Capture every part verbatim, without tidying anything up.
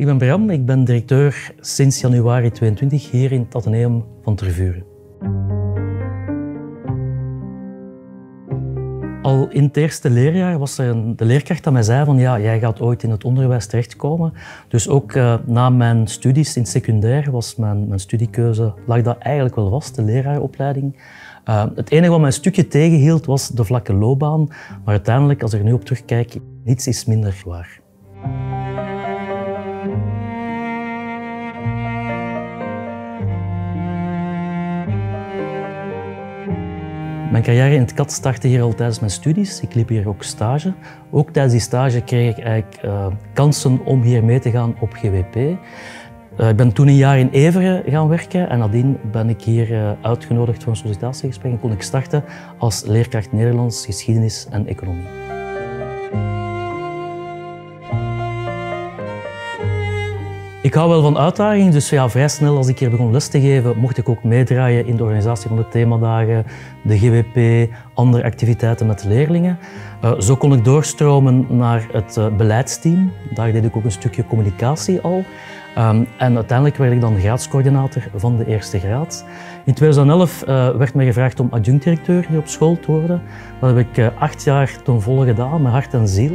Ik ben Bram, ik ben directeur sinds januari tweeëntwintig hier in het Atheneum van Tervuren. Al in het eerste leerjaar was er een, de leerkracht dat mij zei van ja, jij gaat ooit in het onderwijs terechtkomen. Dus ook uh, na mijn studies in het secundair was mijn, mijn studiekeuze, lag dat eigenlijk wel vast, de leraaropleiding. Uh, het enige wat mij een stukje tegenhield was de vlakke loopbaan, maar uiteindelijk, als ik er nu op terugkijk, niets is minder waar. Mijn carrière in het K A D startte hier al tijdens mijn studies. Ik liep hier ook stage. Ook tijdens die stage kreeg ik eigenlijk uh, kansen om hier mee te gaan op G W P. Uh, ik ben toen een jaar in Everen gaan werken en nadien ben ik hier uh, uitgenodigd voor een sollicitatiegesprek en kon ik starten als leerkracht Nederlands, geschiedenis en economie. Ik hou wel van uitdagingen, dus ja, vrij snel als ik hier begon les te geven, mocht ik ook meedraaien in de organisatie van de themadagen, de G W P, andere activiteiten met leerlingen. Uh, zo kon ik doorstromen naar het uh, beleidsteam. Daar deed ik ook een stukje communicatie al. Um, en uiteindelijk werd ik dan graadscoördinator van de eerste graad. In tweeduizend elf uh, werd mij gevraagd om adjunct-directeur hier op school te worden. Dat heb ik uh, acht jaar ten volle gedaan, met hart en ziel.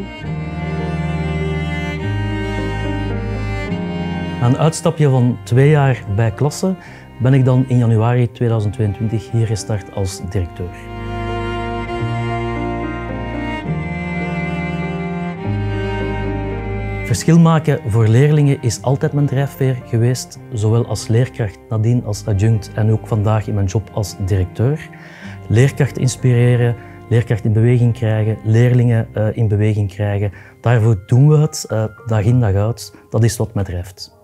Na een uitstapje van twee jaar bij klasse ben ik dan in januari tweeduizend tweeëntwintig hier gestart als directeur. Verschil maken voor leerlingen is altijd mijn drijfveer geweest, zowel als leerkracht, nadien als adjunct en ook vandaag in mijn job als directeur. Leerkrachten inspireren, leerkrachten in beweging krijgen, leerlingen uh, in beweging krijgen. Daarvoor doen we het uh, dag in dag uit. Dat is wat mij drijft.